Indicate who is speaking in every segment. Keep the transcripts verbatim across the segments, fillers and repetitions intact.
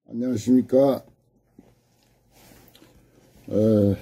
Speaker 1: 안녕하십니까. 어,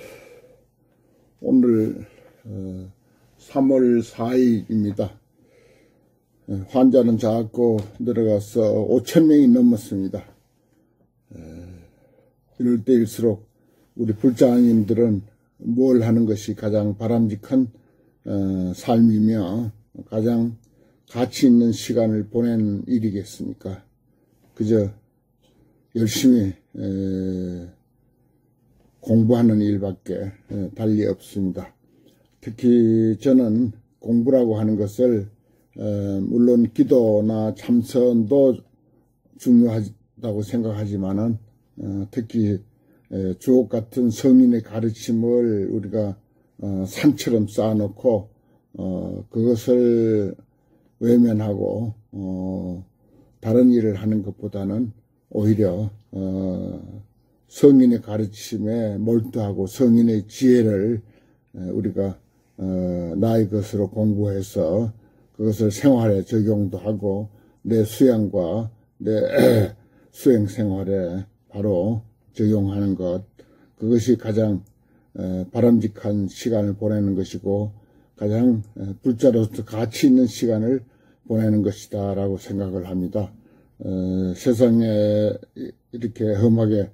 Speaker 1: 오늘 어, 삼월 사일입니다. 환자는 자꾸 늘어가서 오천 명이 넘었습니다. 어, 이럴 때일수록 우리 불자님들은 뭘 하는 것이 가장 바람직한 어, 삶이며 가장 가치 있는 시간을 보내는 일이겠습니까? 그저 열심히 에, 공부하는 일밖에 에, 달리 없습니다. 특히 저는 공부라고 하는 것을 에, 물론 기도나 참선도 중요하다고 생각하지만은 어, 특히 에, 주옥 같은 성인의 가르침을 우리가 어, 산처럼 쌓아놓고 어, 그것을 외면하고 어, 다른 일을 하는 것보다는 오히려 어, 성인의 가르침에 몰두하고 성인의 지혜를 우리가 어, 나의 것으로 공부해서 그것을 생활에 적용도 하고 내 수양과 내 수행 생활에 바로 적용하는 것, 그것이 가장 에, 바람직한 시간을 보내는 것이고 가장 불자로서 가치 있는 시간을 보내는 것이다 라고 생각을 합니다. 어, 세상에 이렇게 험하게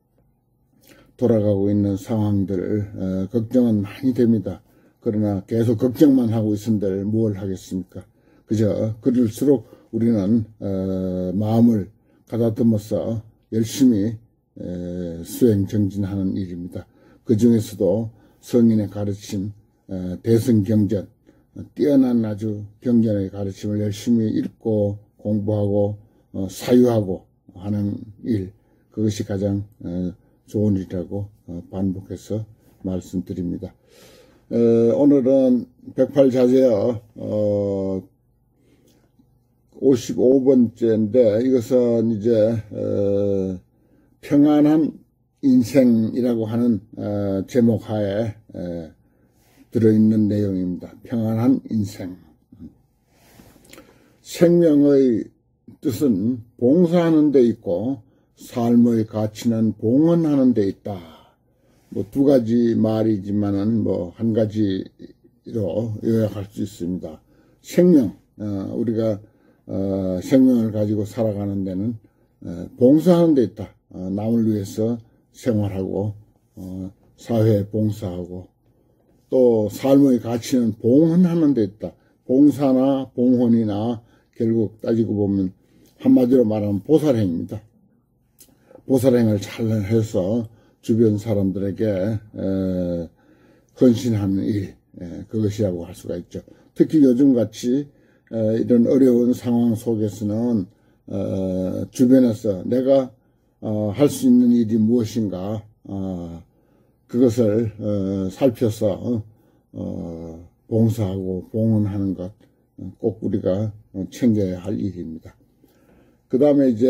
Speaker 1: 돌아가고 있는 상황들 어, 걱정은 많이 됩니다. 그러나 계속 걱정만 하고 있은들 뭘 하겠습니까? 그저 그럴수록 우리는 어, 마음을 가다듬어서 열심히 에, 수행 정진하는 일입니다. 그 중에서도 성인의 가르침, 에, 대승경전, 뛰어난 아주 경전의 가르침을 열심히 읽고 공부하고 어, 사유하고 하는 일, 그것이 가장 어, 좋은 일이라고 어, 반복해서 말씀드립니다. 어, 오늘은 백팔 자제어 어, 오십오 번째인데 이것은 이제 어, 평안한 인생이라고 하는 어, 제목 하에 에, 들어있는 내용입니다. 평안한 인생. 생명의 뜻은 봉사하는 데 있고 삶의 가치는 봉헌하는 데 있다. 뭐 두 가지 말이지만은 뭐 한 가지로 요약할 수 있습니다. 생명, 어, 우리가 어, 생명을 가지고 살아가는 데는 어, 봉사하는 데 있다. 어, 남을 위해서 생활하고 어, 사회에 봉사하고 또 삶의 가치는 봉헌하는 데 있다. 봉사나 봉헌이나 결국 따지고 보면 한마디로 말하면 보살행입니다. 보살행을 잘 해서 주변 사람들에게 에, 헌신하는 일, 에, 그것이라고 할 수가 있죠. 특히 요즘같이 에, 이런 어려운 상황 속에서는 어, 주변에서 내가 어, 할 수 있는 일이 무엇인가 어, 그것을 어, 살펴서 어, 봉사하고 봉헌하는 것 꼭 우리가 챙겨야 할 일입니다. 그 다음에 이제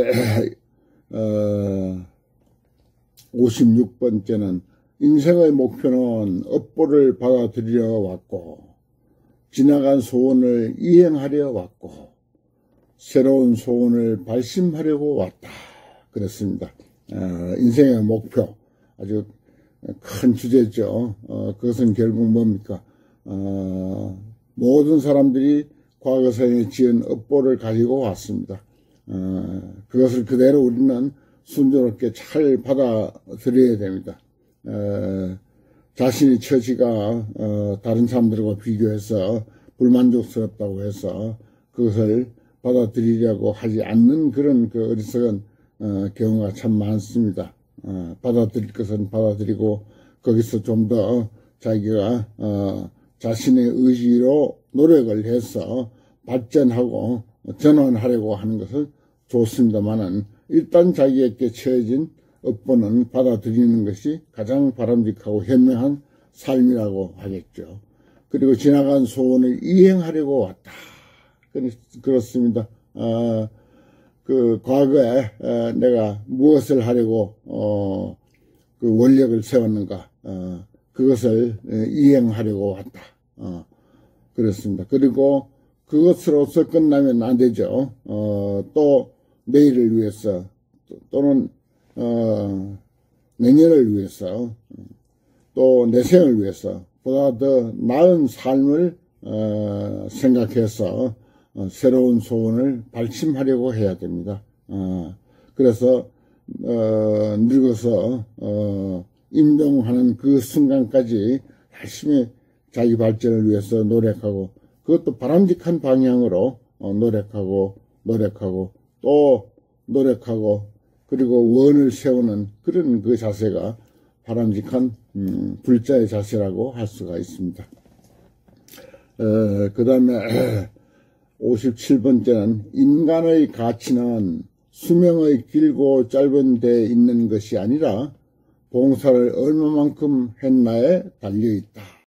Speaker 1: 어, 오십육 번째는 인생의 목표는 업보를 받아들이려 왔고 지나간 소원을 이행하려 왔고 새로운 소원을 발심하려고 왔다. 그렇습니다. 어, 인생의 목표 아주 큰 주제죠. 어, 그것은 결국 뭡니까? 어, 모든 사람들이 과거생에 지은 업보를 가지고 왔습니다. 어, 그것을 그대로 우리는 순조롭게 잘 받아들여야 됩니다. 어, 자신의 처지가 어, 다른 사람들과 비교해서 불만족스럽다고 해서 그것을 받아들이려고 하지 않는 그런 그 어리석은 어, 경우가 참 많습니다. 어, 받아들일 것은 받아들이고 거기서 좀 더 자기가 어, 자신의 의지로 노력을 해서 발전하고 전환하려고 하는 것은 좋습니다만은 일단 자기에게 처해진 업보는 받아들이는 것이 가장 바람직하고 현명한 삶이라고 하겠죠. 그리고 지나간 소원을 이행하려고 왔다. 그렇습니다. 어, 그 과거에 어, 내가 무엇을 하려고 어, 그 원력을 세웠는가 어, 그것을 이행하려고 왔다. 어, 그렇습니다. 그리고 그것으로서 끝나면 안 되죠. 어, 또 내일을 위해서 또는 어, 내년을 위해서 또 내생을 위해서 보다 더 나은 삶을 어, 생각해서 어, 새로운 소원을 발심하려고 해야 됩니다. 어, 그래서 어, 늙어서 어, 임종하는 그 순간까지 열심히 자기 발전을 위해서 노력하고 그것도 바람직한 방향으로 어, 노력하고 노력하고 또 노력하고 그리고 원을 세우는 그런 그 자세가 바람직한 음, 불자의 자세라고 할 수가 있습니다. 그 다음에 오십칠 번째는 인간의 가치는 수명의 길고 짧은 데 있는 것이 아니라 봉사를 얼마만큼 했나에 달려있다.